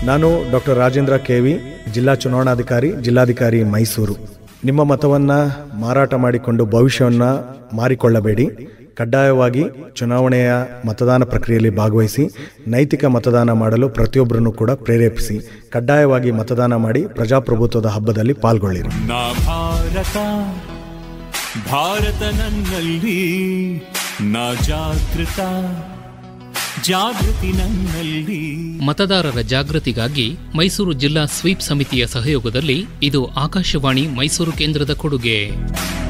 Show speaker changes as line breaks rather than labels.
ನಾನು doctor Rajendra KV, ಜಿಲ್ಲಾ ಚುನಾವಣಾಧಿಕಾರಿ, ಜಿಲ್ಲಾಧಿಕಾರಿ ಮೈಸೂರು. ನಿಮ್ಮ ಮತವನ್ನು ಮಾರಾಟ ಮಾಡಿಕೊಂಡು ಭವಿಷ್ಯವನ್ನು ಮಾರಿಕೊಳ್ಳಬೇಡಿ. ಕಡ್ಡಾಯವಾಗಿ ಚುನಾವಣೆಯ ಮತದಾನ ಪ್ರಕ್ರಿಯೆಯಲ್ಲಿ ಭಾಗವಹಿಸಿ ನೈತಿಕ ಮತದಾನ ಮಾಡಲು ಪ್ರತಿಯೊಬ್ಬರನ್ನು ಕೂಡ ಪ್ರೇರೇಪಿಸಿ. ಕಡ್ಡಾಯವಾಗಿ ಮತದಾನ ಮಾಡಿ ಪ್ರಜಾಪ್ರಭುತ್ವದ ಹಬ್ಬದಲ್ಲಿ ಪಾಲ್ಗೊಳ್ಳಿರಿ.
ಭಾರತ ನನ್ನಲ್ಲಿ, ನಾ ಜಾಗೃತಿ ನನ್ನಲ್ಲಿ.
ಮತದಾರರ ಜಾಗೃತಿಗಾಗಿ ಮೈಸೂರು ಜಿಲ್ಲಾ ಸ್ವೀಪ್ ಸಮಿತಿಯ ಸಹಯೋಗದಲ್ಲಿ ಇದು ಆಕಾಶವಾಣಿ ಮೈಸೂರು ಕೇಂದ್ರದ ಕೊಡುಗೆ.